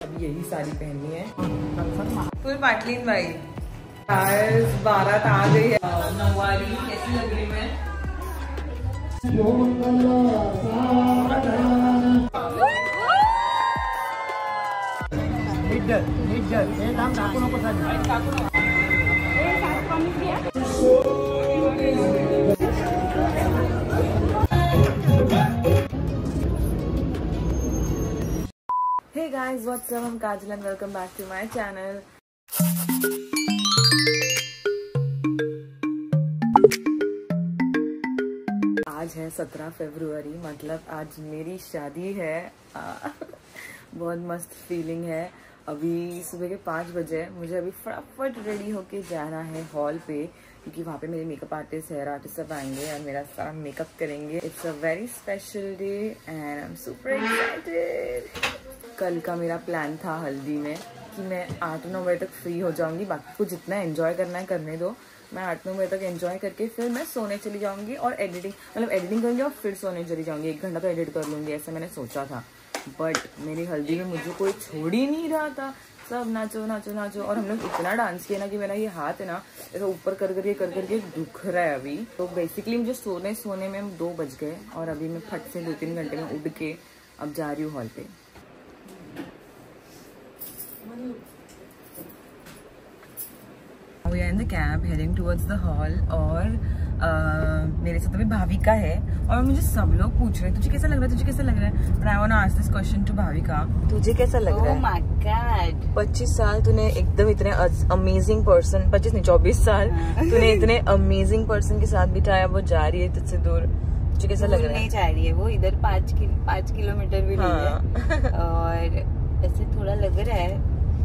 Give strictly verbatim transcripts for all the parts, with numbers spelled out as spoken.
अब यही साड़ी पहननी है। फुल पाटलीन भाई। गाइस बारात आ गई है। नौवारी कैसी लग रही मैं? Hey guys, what's up? I'm Kajal and welcome back to my channel. आज है सत्रह फरवरी, मतलब आज मेरी शादी है। बहुत मस्त फीलिंग है। अभी सुबह के पाँच बजे मुझे अभी फटाफट रेडी होके जाना है हॉल पे, क्योंकि वहाँ पे मेरे मेकअप आर्टिस्ट हेयर आर्टिस्ट सब आएंगे और मेरा सारा मेकअप करेंगे। It's a very special day and I am super excited. कल का मेरा प्लान था हल्दी में कि मैं आठ नौ बजे तक फ्री हो जाऊंगी, बाकी को जितना एंजॉय करना है करने दो। मैं आठ नौ बजे तक एंजॉय करके फिर मैं सोने चली जाऊंगी और एडिटिंग मतलब एडिटिंग करूंगी और फिर सोने चली जाऊंगी। एक घंटा तो एडिट कर लूंगी, ऐसा मैंने सोचा था। बट मेरी हल्दी में मुझे कोई छोड़ ही नहीं रहा था। सब नाचो नाचो नाचो और हम लोग इतना डांस किया ना कि मेरा ये हाथ है ना ऐसा ऊपर कर करके कर करके दुख रहा है अभी। तो बेसिकली मुझे सोने सोने में दो बज गए और अभी मैं फट से दो तीन घंटे में उठ के अब जा रही हूँ हॉल पे। We are in the cab heading towards the hall और uh, मेरे साथ अभी भाविका है और मुझे सब लोग पूछ रहे हैं तुझे कैसा लग रहा है तुझे कैसा लग रहा है। But I want to ask this question to Bhavika, तुझे कैसा लग रहा है? Oh my God! पच्चीस साल तूने एकदम इतने अमेजिंग पर्सन, पच्चीस नहीं चौबीस साल तूने इतने अमेजिंग पर्सन के साथ बिताया, वो जा रही है तुझसे दूर, तुझे कैसा लग रहा है? नहीं जा रही है वो, इधर पाँच कि, पाँच किलोमीटर भी नहीं है और ऐसे थोड़ा लग रहा है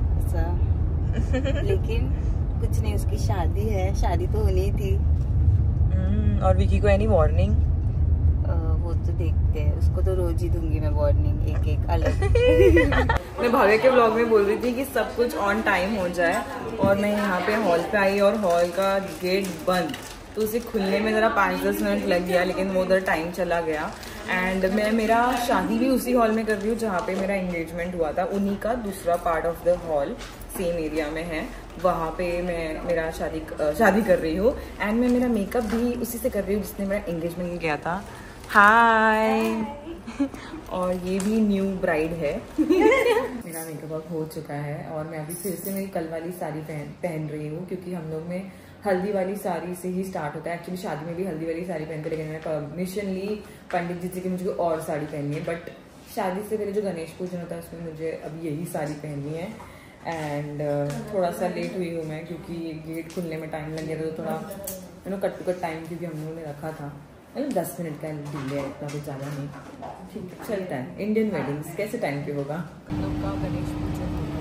ऐसा, लेकिन कुछ नहीं, उसकी शादी है, शादी तो होनी थी। और विकी को एनी वार्निंग? वो तो देखते हैं, उसको तो रोज ही दूंगी मैं वार्निंग, एक एक अलग। मैं भावे के ब्लॉग में बोल रही थी कि सब कुछ ऑन टाइम हो जाए और मैं यहाँ पे हॉल पे आई और हॉल का गेट बंद, तो उसे खुलने में ज़रा पाँच दस मिनट लग गया, लेकिन वो उधर टाइम चला गया। एंड मैं मेरा शादी भी उसी हॉल में कर रही हूँ जहाँ पे मेरा एंगेजमेंट हुआ था, उन्हीं का दूसरा part of the hall same area में है, वहाँ पे मैं मेरा शादी शादी कर रही हूँ। एंड मैं मेरा मेकअप भी उसी से कर रही हूँ जिसने मेरा एंगेजमेंट किया था। हाय। और ये भी न्यू ब्राइड है। मेरा मेकअप अप हो चुका है और मैं अभी फिर से मेरी कल वाली साड़ी पहन पहन रही हूँ, क्योंकि हम लोग में हल्दी वाली साड़ी से ही स्टार्ट होता है। एक्चुअली शादी में भी हल्दी वाली साड़ी पहनते, लेकिन मैंने परमिशन ली पंडित जी से कि मुझे और साड़ी पहननी है। बट शादी से पहले जो गणेश पूजन होता है उसमें मुझे अब यही साड़ी पहननी है। एंड uh, थोड़ा सा लेट हुई हूँ मैं, क्योंकि गेट खुलने में टाइम लग गया था, तो थोड़ा you know cut to cut time क्योंकि हम लोगों ने रखा था, मतलब दस मिनट का डिले है, इतना कुछ ज़्यादा नहीं। ठीक है, चलता है। इंडियन वेडिंग्स कैसे टाइम पे होगा? हम लोग का गणेश पूजन होगा।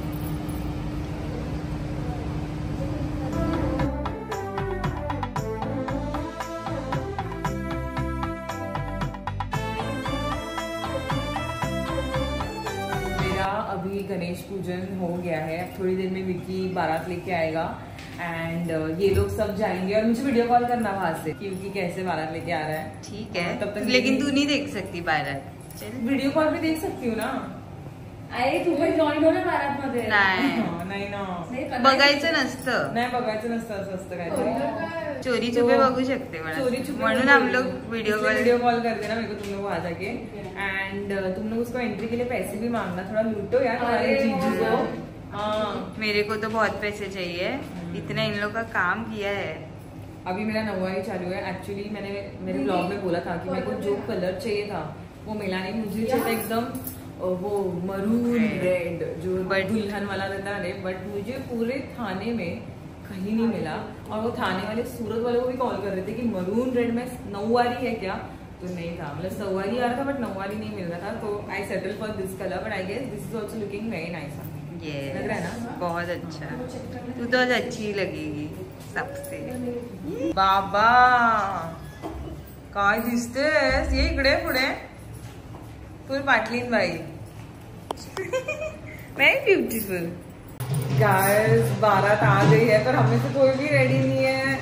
अभी गणेश पूजन हो गया है, थोड़ी देर में विकी बारात लेके आएगा एंड uh, ये लोग सब जाएंगे और मुझे वीडियो कॉल करना वहां से कि विकी कैसे बारात लेके आ रहा है। ठीक है, तब तक लेकिन तू नहीं देख सकती बारात। वीडियो कॉल पे देख सकती हूँ ना। अरे तू पण जॉईन हो ना बारात मध्ये? नाही नाही ना, बघायचं नसतं, नाही बघायचं नसतं, असं असतं काहीतरी, चोरी छुपे बघू शकते म्हणून हम लोग वीडियो कॉल वीडियो कॉल करते ना मेरे को तुम लोग वहां जाके। एंड तुम लोग उसको एंट्री के लिए पैसे भी मांगना, थोड़ा लूटो यार हमारे जीजू को। हाँ, मेरे को तो बहुत पैसे चाहिए, इतना इन लोग का काम किया है। अभी मेरा नौवारी चालू है। एक्चुअली मैंने मेरे ब्लॉग में बोला था कि मेरे को जो कलर चाहिए था वो मिला नहीं, मुझे चाहिए था एकदम वो मरून रेड जो दुल्हन वाला रहता है, बट मुझे पूरे थाने में कहीं नहीं मिला। और वो थाने वाले सूरत वाले को भी कॉल कर रहे थे कि मरून रेड में नौवारी है क्या, तो नहीं था, मतलब सवारी आ रहा था बट नौवारी नहीं मिल रहा था। तो I settle for this colour, but I guess this is also looking very nice. ये लग रहा है ना? बहुत अच्छा, तू तो अच्छी लगेगी सबसे। बाबा काय दिसतेस, ये इकडे पुढे फुल पाटलीन बाई। Very beautiful. गाइस बारात आ गई है पर हमें से कोई भी रेडी नहीं है।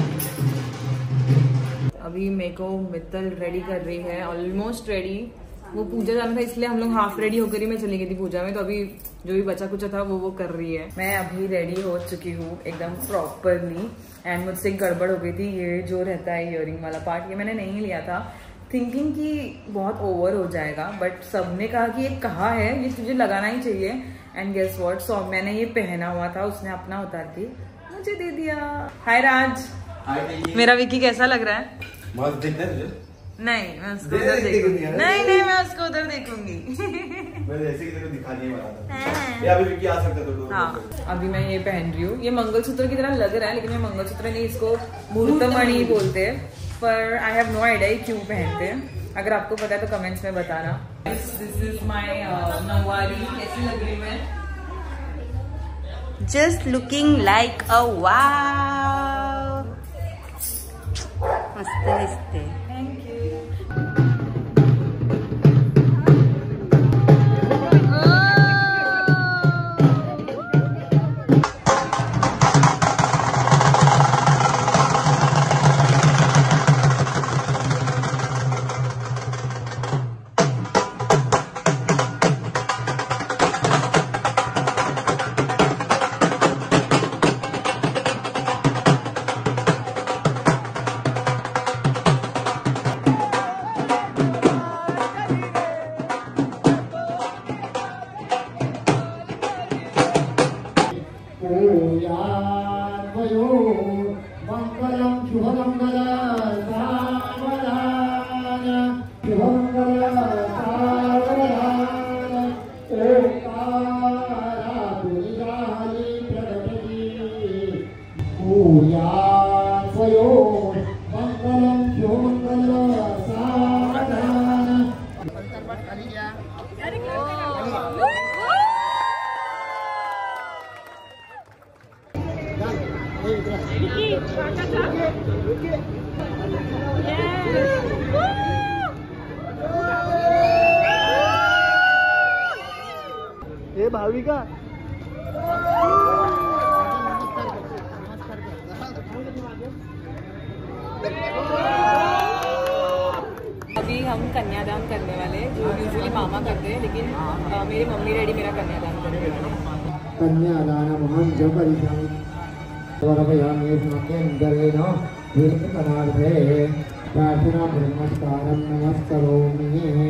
अभी मेरे को मित्तल रेडी कर रही है, ऑलमोस्ट रेडी। वो पूजा जाना था इसलिए हम लोग हाफ रेडी होकर ही मैं चली गई थी पूजा में। तो अभी जो भी बचा कुचा था वो वो कर रही है। मैं अभी रेडी हो चुकी हूँ एकदम प्रॉपरली एंड मुझसे एक गड़बड़ हो गई थी। ये जो रहता है इयरिंग वाला पार्ट ये मैंने नहीं लिया था, थिंकिंग कि बहुत ओवर हो जाएगा, बट सबने कहा कि ये कहाँ है, ये तुझे लगाना ही चाहिए। एंड गेस व्हाट, सो मैंने ये पहना हुआ था, उसने अपना उतार के मुझे दे दिया। हाय राज। मेरा विकी कैसा लग रहा है? बहुत दिख रहा है तुझे? नहीं मैं उसको उधर देखूंगी। नहीं नहीं मैं उसको उधर देखूंगी। मैं ऐसे की तरह दिखाने वाला था। ये अभी विकी आ सकता है तो। हाँ अभी मैं ये पहन रही हूँ। ये मंगलसूत्र की तरह लग रहा है लेकिन ये मंगलसूत्र नहीं, इसको मुहूर्तमणि बोलते हैं, पर आई हैव नो आइडिया क्यों पहनते हैं। अगर आपको पता है तो कमेंट्स में बताना। दिस इज माय नौवारी। कैसी लग रही मैं? Just looking like a wow, मस्त दिसते। Thank you. ये भाविका अभी हम कन्यादान करने वाले, जो यूजुअली मामा करते हैं, लेकिन आ, मेरी मम्मी डैडी मेरा कन्यादान कर रहे हैं। कन्यादान महान जपरितं वरवयामि स्मकेन्द्रेण वीरकनार्थे प्रार्थना ब्रह्मस्कारं नमस्करोमि।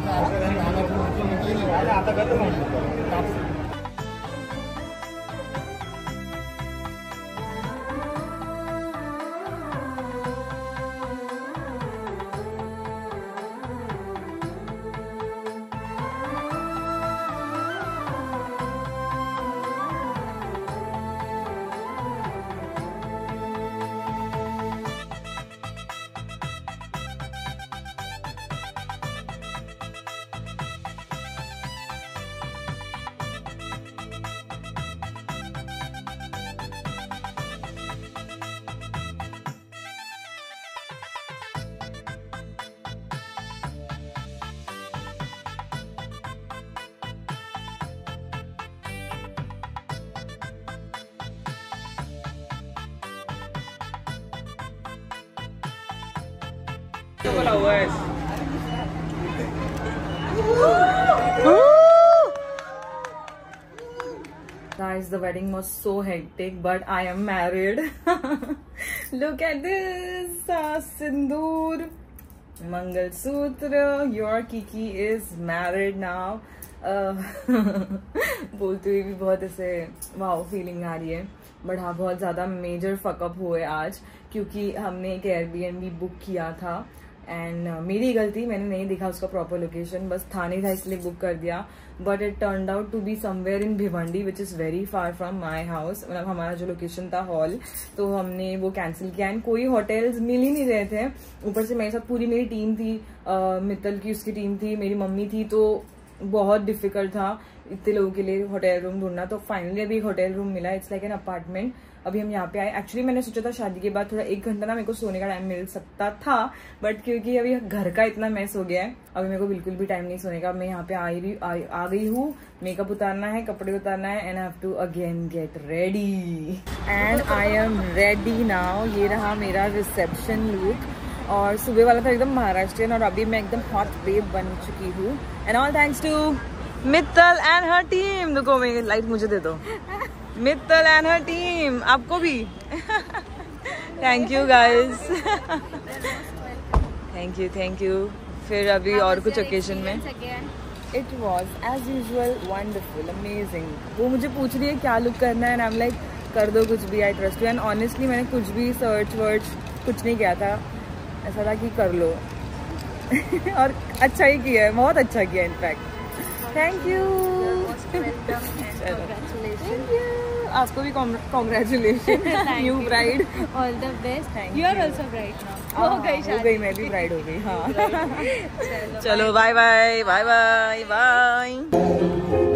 Flowers. Guys, the wedding was so hectic, but I am married. Look at this, uh, Sindoor, Mangal Sutra. Your Kiki is married now. Uh, बोलते हुए भी बहुत ऐसे वाओ फीलिंग आ रही है, बट हाँ बहुत ज़्यादा मेजर फकअप हुए आज, क्योंकि हमने एक एयरबीएनबी बुक किया था एंड uh, मेरी गलती, मैंने नहीं देखा उसका प्रॉपर लोकेशन, बस था नहीं था इसलिए बुक कर दिया, but it turned out to be somewhere in Bhiwandi which is very far from my house. मतलब हमारा जो लोकेशन था हॉल, तो हमने वो कैंसिल किया एंड कोई होटल्स मिल ही नहीं रहे थे। ऊपर से मेरे साथ पूरी मेरी टीम थी, uh, मित्तल की उसकी टीम थी, मेरी मम्मी थी, तो बहुत डिफिकल्ट था इतने लोगों के लिए होटल रूम ढूंढना। तो फाइनली अभी होटल रूम मिला, इट्स लाइक एन अपार्टमेंट। अभी हम यहाँ पे आए। एक्चुअली मैंने सोचा था शादी के बाद थोड़ा एक घंटा ना मेरे को सोने का टाइम मिल सकता था, बट क्योंकि अभी घर का इतना मैस हो गया है, अभी मेरे को बिल्कुल भी टाइम नहीं सोने का। मैं यहाँ पे आई आ, आ गई हूँ, मेकअप उतारना है, कपड़े उतारना है, and I have to again get ready and I am ready now. ये रहा मेरा रिसेप्शन लुक और सुबह वाला था एकदम महाराष्ट्रियन और अभी मैं एकदम हॉट बेब बन चुकी हूँ। And all thanks to Mittal and her team. देखो मेरी लाइट मुझे दे दो। मित्तल एंड हर टीम, आपको भी thank you guys. Thank you thank you. फिर अभी और कुछ ओकेजन में it was as usual wonderful amazing. वो मुझे पूछ रही है क्या लुक करना है एंड आई एम लाइक कर दो कुछ भी, I trust you. And honestly मैंने कुछ भी सर्च वर्च कुछ नहीं किया था, ऐसा था कि कर लो और अच्छा ही किया है, बहुत अच्छा किया इनफैक्ट। Thank you. आपको भी congratulation new bride. All the best. You are also bride now. हो गई हो गई मैं भी ब्राइड हो गई। हाँ चलो bye bye bye bye bye.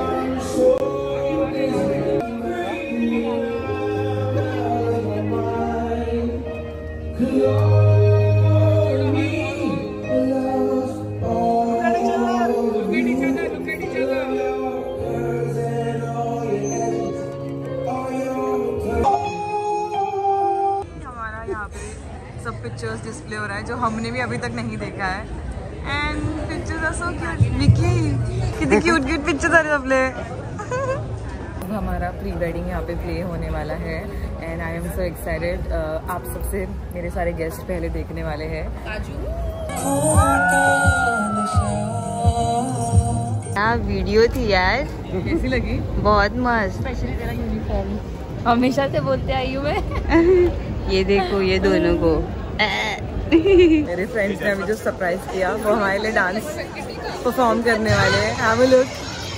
सब पिक्चर्स डिस्प्ले हो रहा है जो हमने भी अभी तक नहीं देखा है। And pictures are so cute. Vicky कितनी क्यूट क्यूट पिक्चर्स आ रही सबले। हमारा प्री वेडिंग यहाँ पे प्ले होने वाला है and I am so excited. आप सबसे मेरे सारे गेस्ट पहले देखने वाले हैं। क्या वीडियो थी यार, कैसी लगी? बहुत मस्त। स्पेशली तेरा यूनिफॉर्म हमेशा से बोलते आई हूँ मैं। ये देखो ये दोनों को मेरे फ्रेंड्स ने अभी जो सरप्राइज किया वो हमारे लिए डांस परफॉर्म करने वाले हैं। Have a look.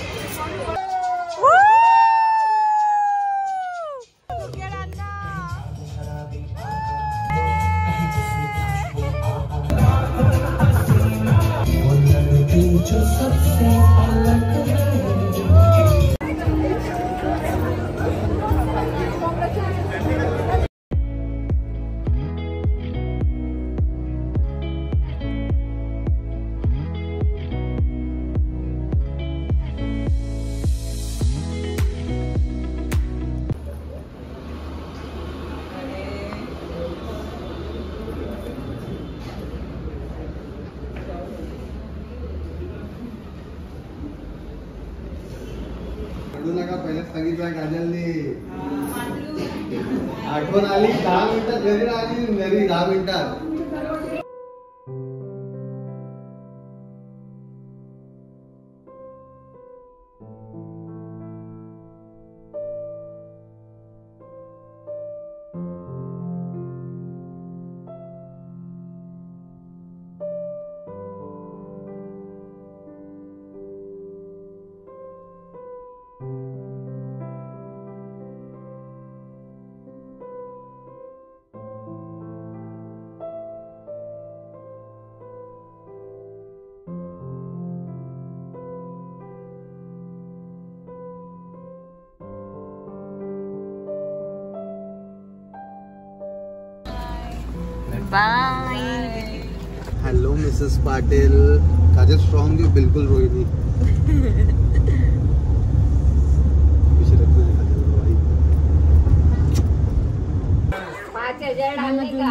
का पहिलेच सांगितलं काजलने. आठवण आली दहा मिनिटात घरी आली घरी दहा मिनिटात. Bye. Hello Mrs Patil. Kajal strong है बिल्कुल रोई नहीं. पाँच हजार डालने का.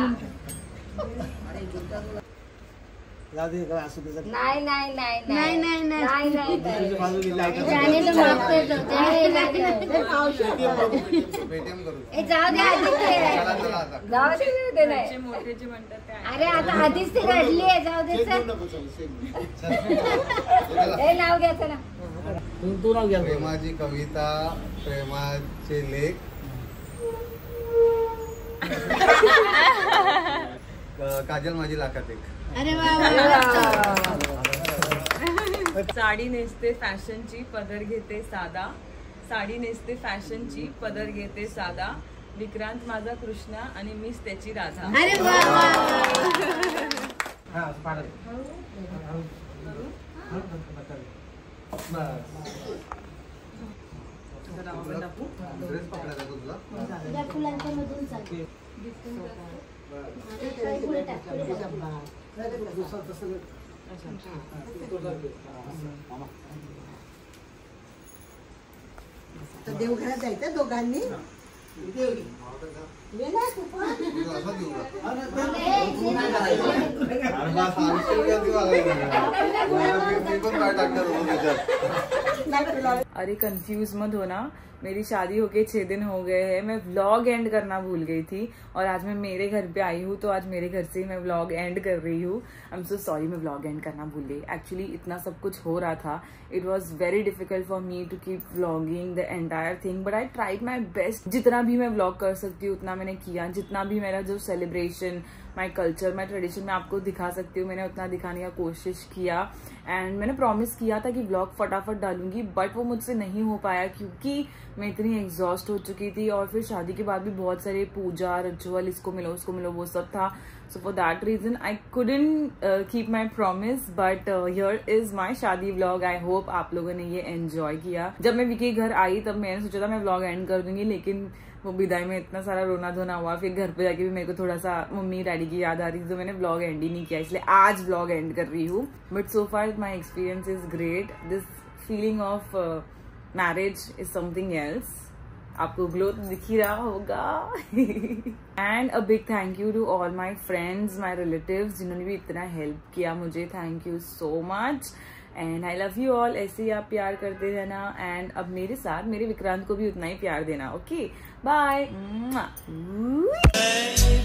नहीं नहीं नहीं नहीं नहीं नहीं नहीं जाने तो मागते तो जाऊ दे आधीच जाऊ दे नाही. अरे आता आधीच ते रडली आहे. जाऊ दे हे नाव घ्या चला. प्रेमाची कविता प्रेमाचे लेख काजल माझी लाखात एक. अरे वा. साडी नेसते फॅशनची पदर घेते साधा. साडी नेसते फॅशनची पदर घेते साधा. विक्रांत माझा कृष्णा आणि मीच त्याची राधा. अरे वा. ड्रेस पकडायचा तुझा. फुलांच्या मधून चालते. देवघरात जायचं दोघांनी. अरे कंफ्यूज मत होना, मेरी शादी होके छह दिन हो गए हैं, मैं व्लॉग एंड करना भूल गई थी और आज मैं मेरे घर पे आई हूँ, तो आज मेरे घर से ही मैं व्लॉग एंड कर रही हूँ। आई एम सो सॉरी, मैं व्लॉग एंड करना भूल गई। एक्चुअली इतना सब कुछ हो रहा था, it was very difficult for me to keep vlogging the entire thing, but I tried my best. जितना भी मैं व्लॉग कर सकती हूँ उतना मैंने किया, जितना भी मेरा जो celebration, my culture, my tradition मैं आपको दिखा सकती हूँ, मैंने उतना दिखाने का कोशिश किया। एंड मैंने प्रॉमिस किया था कि व्लॉग फटाफट डालूंगी, बट वो मुझसे नहीं हो पाया क्योंकि मैं इतनी एग्जॉस्ट हो चुकी थी और फिर शादी के बाद भी बहुत सारे पूजा रिचुअल, इसको मिलो उसको मिलो, वो सब था। So for that reason I couldn't keep my promise, but here is my शादी व्लॉग। आई होप आप लोगों ने ये एंजॉय किया। जब मैं विकी घर आई तब मैंने सोचा था मैं व्लॉग एंड कर दूंगी, लेकिन वो विदाई में इतना सारा रोना धोना हुआ, फिर घर पे जाके भी मेरे को थोड़ा सा मम्मी डैडी की याद आ रही थी, तो मैंने व्लॉग एंड ही नहीं किया, इसलिए आज व्लॉग एंड कर रही हूँ। But so far my experience is great. This feeling of marriage is something else. आपको ग्लो तो दिख ही रहा होगा। And a big thank you to all my friends, my relatives, जिन्होंने भी इतना हेल्प किया मुझे। Thank you so much and I love you all. ऐसे ही आप प्यार करते रहना एंड अब मेरे साथ मेरे विक्रांत को भी उतना ही प्यार देना। Okay, bye.